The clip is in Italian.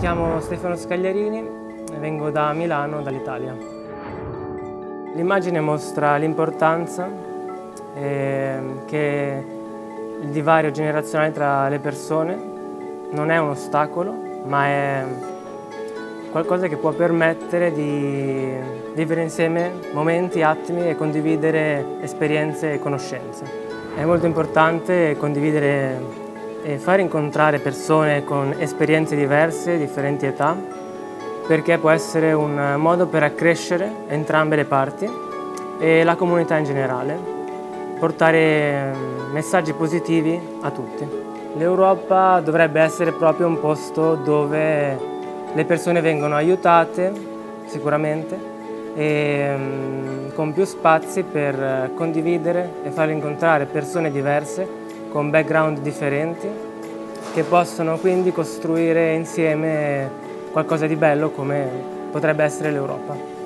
chiamo Stefano Scagliarini e vengo da Milano, dall'Italia. L'immagine mostra l'importanza che il divario generazionale tra le persone non è un ostacolo, ma è qualcosa che può permettere di vivere insieme momenti, attimi e condividere esperienze e conoscenze. È molto importante condividere e far incontrare persone con esperienze diverse, differenti età, perché può essere un modo per accrescere entrambe le parti e la comunità in generale, portare messaggi positivi a tutti. L'Europa dovrebbe essere proprio un posto dove le persone vengono aiutate, sicuramente, e con più spazi per condividere e far incontrare persone diverse con background differenti che possono quindi costruire insieme qualcosa di bello come potrebbe essere l'Europa.